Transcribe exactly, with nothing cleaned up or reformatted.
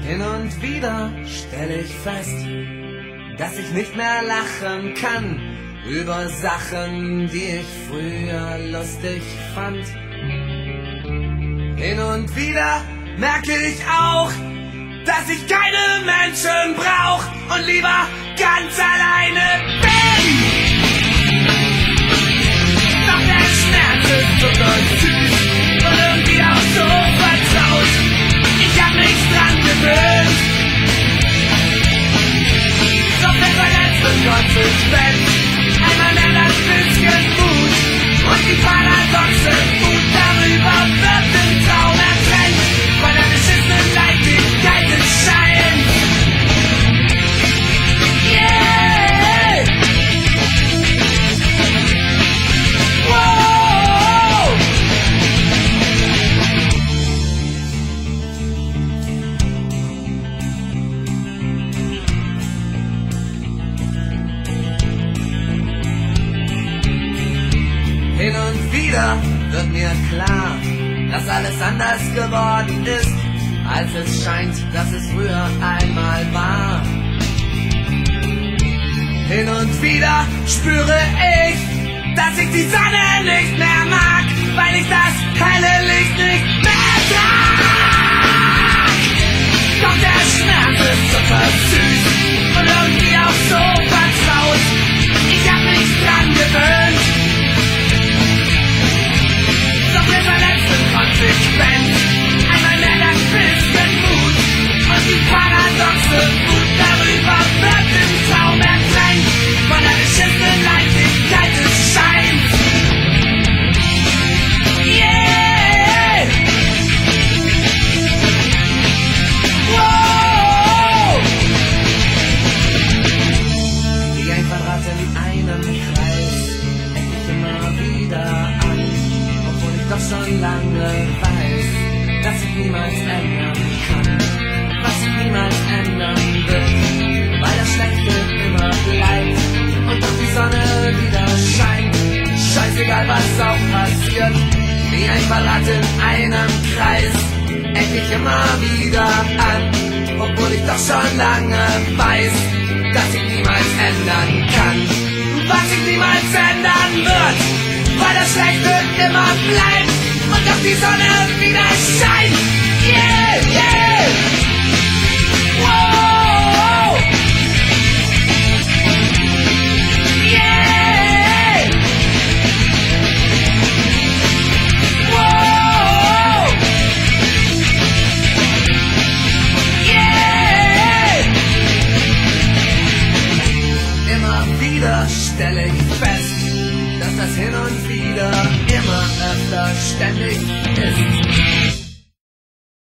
Hin und wieder stelle ich fest, dass ich nicht mehr lachen kann über Sachen, die ich früher lustig fand. Hin und wieder merke ich auch, dass ich keine Menschen brauch und lieber ganz alleine bin. Doch der Schmerz ist total süß und irgendwie auch so vertraut. Ich hab mich dran gewöhnt, doch mir verletzt und konsequent. Einmal mehr das bisschen Mut und die paradoxe Wut darüber wird im Traum ertränkt von der beschissenen Leichtigkeit des Scheins. Yeah! Wow! Hin und wieder wird mir klar, dass alles anders geworden ist, als es scheint, dass es früher einmal war. Hin und wieder spüre ich, dass ich die Sonne nicht mehr mag, weil ich das helle Licht nicht mehr trag. Doch der Schmerz ist super süß und irgendwie auch so vertraut. Ich hab mich dran gewöhnt, doch mir verletzt und konsequent. Einmal mehr das bisschen Mut und die paradoxe Wut darüber wird im Traum ertränkt von der beschissenen Leichtigkeit des Scheins. Yeah! Wow! Wie ein Quadrat in einem Kreis eck ich immer wieder an, obwohl ich doch schon lange weiß, dass ich niemals ändern kann, was sich niemals ändern wird, weil das Schlechte immer bleibt und doch die Sonne wieder scheint. Scheißegal, was auch passiert, wie ein Quadrat in einem Kreis eck ich immer wieder an, obwohl ich doch schon lange weiß, dass ich niemals ändern kann, was sich niemals ändern wird, weil das Schlechte immer bleibt und doch die Sonne wieder scheint. Yeah, yeah! Wow! Yeah! Wow! Yeah! Immer wieder stelle ich fest, dass das Hin und Wieder immer öfter ständig ist.